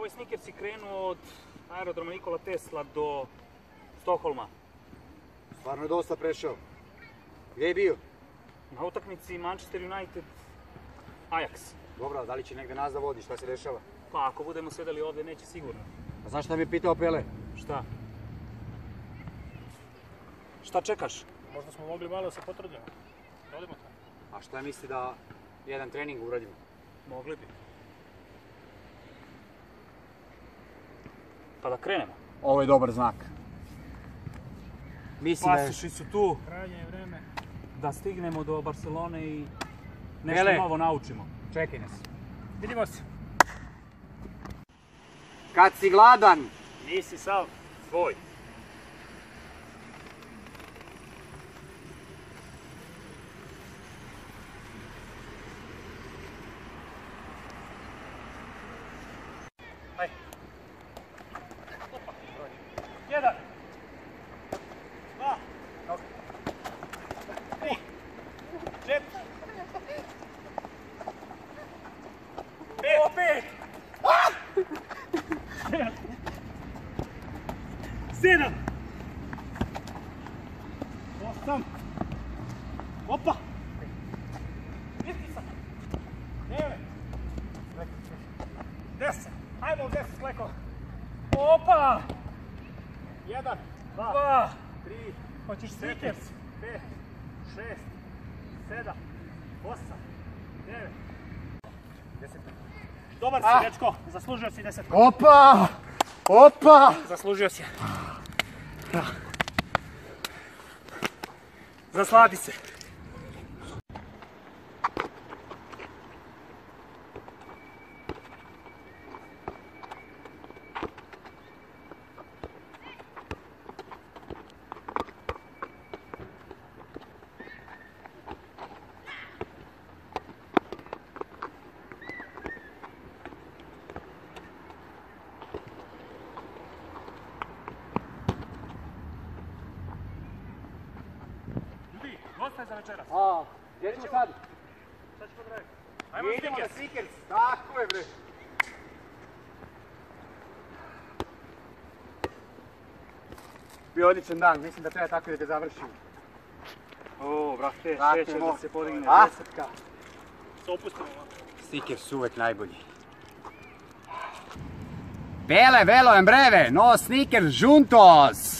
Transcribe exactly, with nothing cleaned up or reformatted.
ovaj Snickers je krenuo od aerodroma Nikola Tesla do Stokholma. Stvarno je dosta prešao. Gdje je bio? Na utakmici Manchester United Ajax. Dobro, da li će negdje nas da vodi, šta se dešava? Pa ako budemo sedeli ovdje neće sigurno. A znaš šta mi je pitao Pele? Šta? Šta čekaš? Možda smo mogli malo se potrudimo. Odimo to. A šta misli da jedan trening uradimo? Mogli bi. Pa da krenemo. Ovo je dobar znak. Mislim da je... Pasuši su tu Krajnje je vreme. da stignemo do Barcelone i nešto Pele. novo naučimo. Čekaj nas. Vidimo se. Kad si gladan, Nisi sav tvoj. Ajde. Opa. Jedan. Dva. Tri. Četiri. Pet. Pet. Sedam. Osam. Opa. Pritisak. Devet. Deset. Ajmo u deset, Kleko. Opa. Jedan. Dva. Dva. Tri. Hoćeš Snickers. Snickers? Pet. Šest. Sedam. Osam. Devet. Deset. Dobar si, Ah. dečko. Zaslužio si deset. opa, opa. Zaslužio si. Zasladi se. Ljudi, dosta je za večeras. A, gdje ćemo sad? Šta ćemo da radimo? Ajmo na Idemo na Snickers. Snickers. Tako je, bre. Bio odličan dan, mislim da treba tako da ga završimo. O, brate, Vratimo. šećer da se podigne A? desetka. Se opustimo. Snickers su uvek najbolji. Bele, velo en breve, no Snickers juntos!